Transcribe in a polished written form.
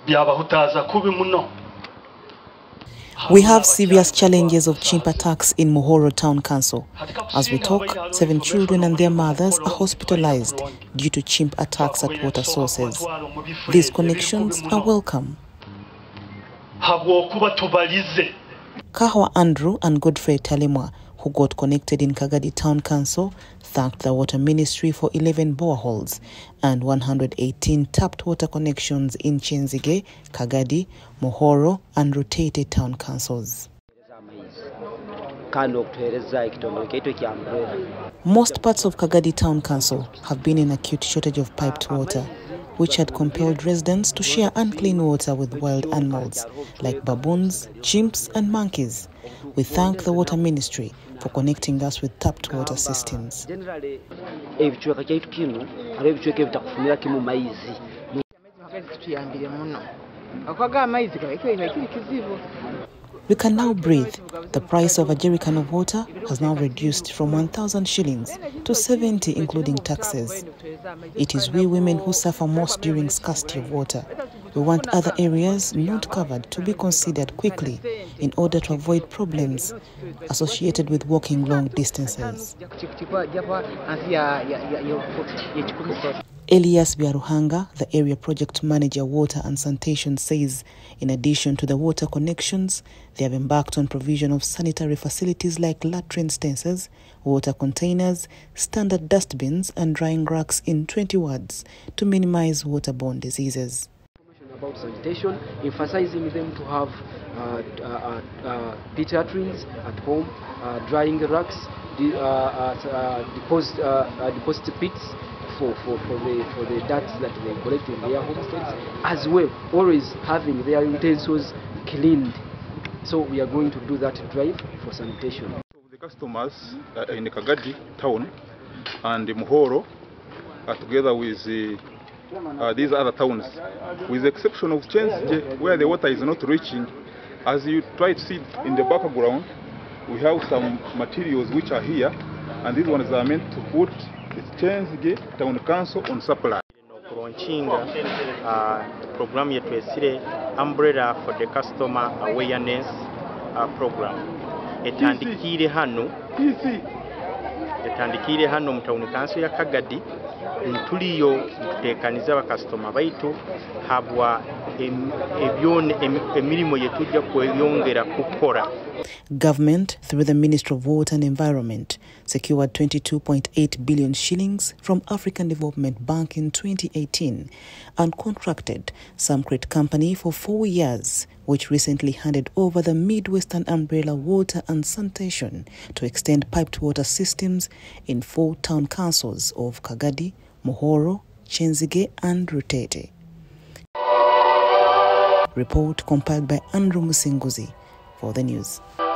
We have serious challenges of chimp attacks in Mohoro Town Council. As we talk, 7 children and their mothers are hospitalized due to chimp attacks at water sources. These connections are welcome. Kahwa Andrew and Godfrey Talimwa, who got connected in Kagadi Town Council, thanked the Water Ministry for 11 boreholes and 118 tapped water connections in Chenzige, Kagadi, Mohoro and Rutete Town Councils. Most parts of Kagadi Town Council have been in acute shortage of piped water, which had compelled residents to share unclean water with wild animals like baboons, chimps and monkeys. We thank the Water Ministry for connecting us with tapped water systems. We can now breathe. The price of a jerrycan of water has now reduced from 1,000 shillings to 70 including taxes. It is we women who suffer most during scarcity of water. We want other areas not covered to be considered quickly in order to avoid problems associated with walking long distances. Elias Biaruhanga, the area project manager, water and sanitation, says in addition to the water connections, they have embarked on provision of sanitary facilities like latrine stencils, water containers, standard dustbins and drying racks in 20 wards to minimize waterborne diseases. About sanitation, emphasizing them to have pit latrines at home, drying racks, deposit pits for the dirt that they collect in their homesteads, as well always having their utensils cleaned. So we are going to do that drive for sanitation. The customers in the Kagadi town and the Mohoro together with these other towns, with the exception of Chenzige, where the water is not reaching. As you try to see in the background, we have some materials which are here, and these ones are meant to put the Chenzige Town Council on supply. Program yetwesire umbrella for the customer awareness program. Etandikire hano mu Town Council ya Kagadi. Ntuliyo tutekaniza bakasitoma baitu habwa emirimo yetujja kweyongera kukora. Government, through the Ministry of Water and Environment, secured 22.8 billion shillings from African Development Bank in 2018 and contracted Samcrit Company for 4 years, which recently handed over the Midwestern Umbrella Water and Sanitation to extend piped water systems in 4 town councils of Kagadi, Mohoro, Chenzige and Rutete. Report compiled by Andrew Musinguzi for the news.